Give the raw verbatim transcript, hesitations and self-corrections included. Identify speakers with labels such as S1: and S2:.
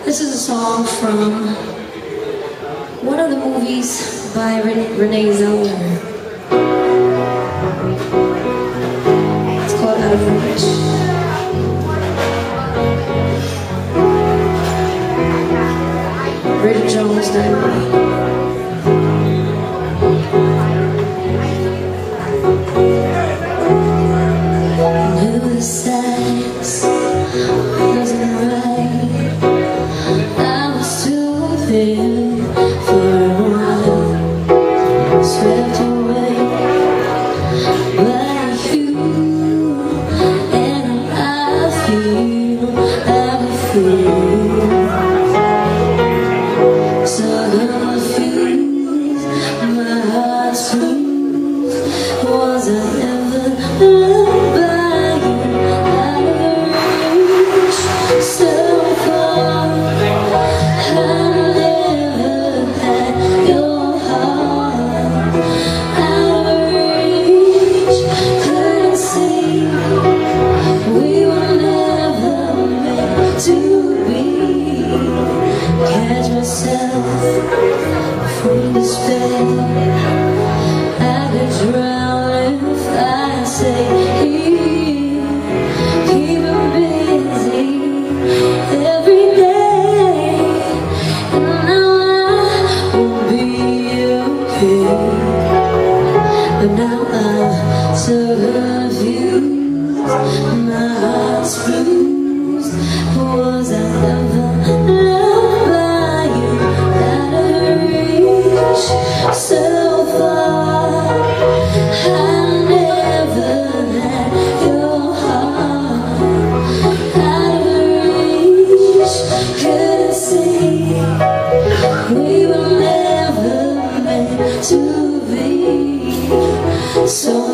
S1: This is a song from one of the movies by Renee Zellweger. It's called Out of Reach. Bridget Jones Dynamite. Swept away by you, and I feel, I feel so confused. My heart's bruised. Was I ever loved by you? Out of reach, so far. I never had your heart. Catch myself from despair. I could drown if I say here, keep me busy every day, and now I will be okay. But now I'm so confused. My heart's bruised. Was I ever loved by you? Out of reach, so far. I never had your heart. Out of reach, couldn't see we were never meant to be. So